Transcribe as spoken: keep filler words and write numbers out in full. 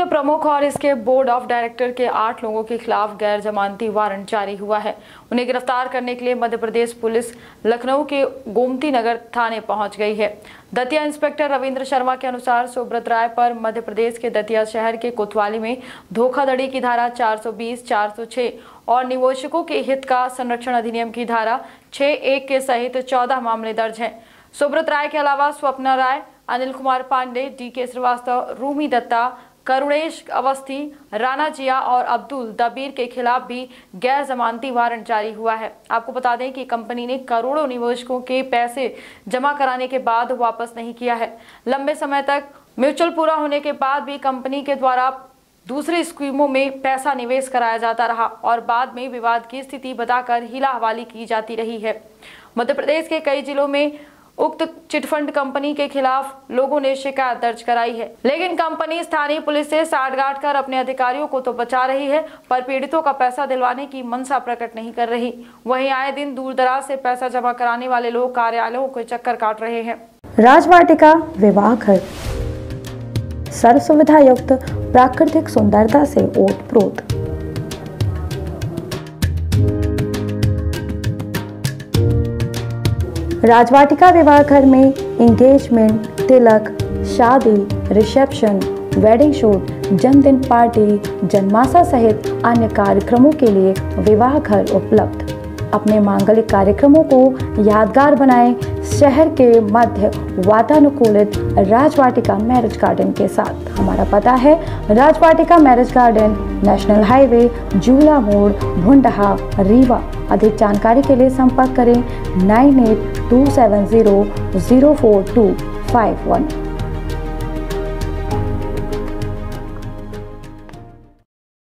के प्रमुख और इसके बोर्ड ऑफ डायरेक्टर के आठ लोगों के खिलाफ गैर जमानती वारंट जारी हुआ है। उन्हें गिरफ्तार करने के लिए मध्य प्रदेश पुलिस लखनऊ के गोमती नगर थाने पहुंच गई है। दतिया इंस्पेक्टर रविंद्र शर्मा के अनुसार सुब्रत राय पर मध्य प्रदेश के दतिया शहर के कोतवाली में धोखाधड़ी की धारा चार सौ बीस, चार सौ छह और निवेशकों के हित का संरक्षण अधिनियम की धारा छह एक के सहित चौदह मामले दर्ज हैं। सुब्रत राय के अलावा स्वप्ना राय, अनिल कुमार पांडे, डी के श्रीवास्तव, रूमी दत्ता, करुणेश अवस्थी, राणा जिया और अब्दुल दबीर के खिलाफ भी गैर जमानती वारंट जारी हुआ है। आपको बता दें कि कंपनी ने करोड़ों निवेशकों के पैसे जमा कराने के बाद वापस नहीं किया है। लंबे समय तक म्यूचुअल पूरा होने के बाद भी कंपनी के द्वारा दूसरी स्कीमों में पैसा निवेश कराया जाता रहा और बाद में विवाद की स्थिति बताकर हिला हवाली की जाती रही है। मध्य प्रदेश के कई जिलों में उक्त चिटफंड कंपनी के खिलाफ लोगों ने शिकायत दर्ज कराई है, लेकिन कंपनी स्थानीय पुलिस से साठगांठ कर अपने अधिकारियों को तो बचा रही है, पर पीड़ितों का पैसा दिलवाने की मनसा प्रकट नहीं कर रही। वहीं आए दिन दूर दराज से पैसा जमा कराने वाले लोग कार्यालयों के चक्कर काट रहे हैं। राजवाटिका विवाह घर सर्व सुविधा युक्त प्राकृतिक सुंदरता से ओतप्रोत। राजवाटिका विवाह घर में एंगेजमेंट, तिलक, शादी, रिसेप्शन, वेडिंग शूट, जन्मदिन पार्टी, जन्माशा सहित अन्य कार्यक्रमों के लिए विवाह घर उपलब्ध। अपने मांगलिक कार्यक्रमों को यादगार बनाएं शहर के मध्य वातानुकूलित राजवाटिका मैरिज गार्डन के साथ। हमारा पता है Rajvatika marriage garden, national highway, Jhula मोड़, भुंडहा, रीवा। अधिक जानकारी के लिए संपर्क करें nine eight two seven zero zero four two five one.